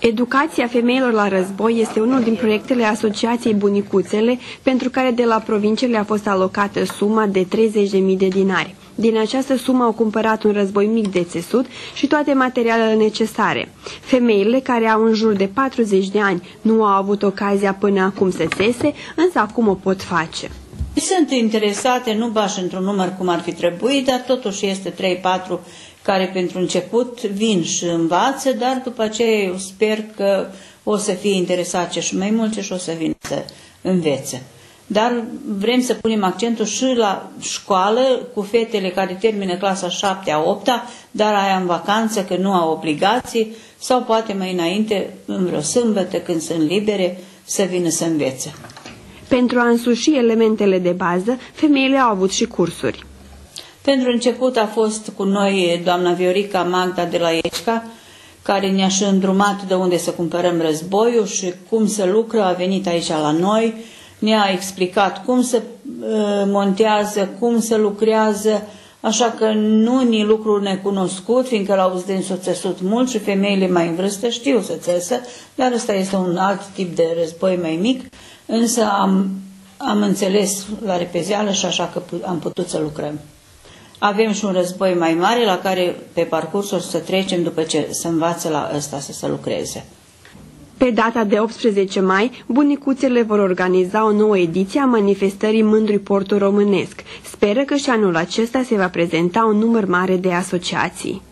Educația femeilor la război este unul din proiectele Asociației Bunicuțele, pentru care de la provincie le-a fost alocată suma de 30.000 de dinari. Din această sumă au cumpărat un război mic de țesut și toate materialele necesare. Femeile, care au în jur de 40 de ani, nu au avut ocazia până acum să țese, însă acum o pot face. Sunt interesate, nu bași într-un număr cum ar fi trebuit, dar totuși este 3-4 care pentru început vin și învață, dar după aceea eu sper că o să fie interesați și mai mulți și o să vină să învețe. Dar vrem să punem accentul și la școală cu fetele care termină clasa 7-a, 8-a, dar aia în vacanță, că nu au obligații, sau poate mai înainte, în vreo sâmbătă, când sunt libere, să vină să învețe. Pentru a însuși elementele de bază, femeile au avut și cursuri. Pentru început a fost cu noi doamna Viorica Magda de la Iecca, care ne-a și îndrumat de unde să cumpărăm războiul și cum să lucră, a venit aici la noi, ne-a explicat cum se montează, cum se lucrează, așa că nu ni lucruri necunoscut, fiindcă l-au de însoțesut mult și femeile mai în vârstă știu să țesă, dar ăsta este un alt tip de război mai mic, însă am înțeles la repezeală și așa că am putut să lucrăm. Avem și un război mai mare la care pe parcurs o să trecem după ce se învață la ăsta să se lucreze. Pe data de 18 mai, bunicuțele vor organiza o nouă ediție a manifestării Mândrui Portul Românesc. Speră că și anul acesta se va prezenta un număr mare de asociații.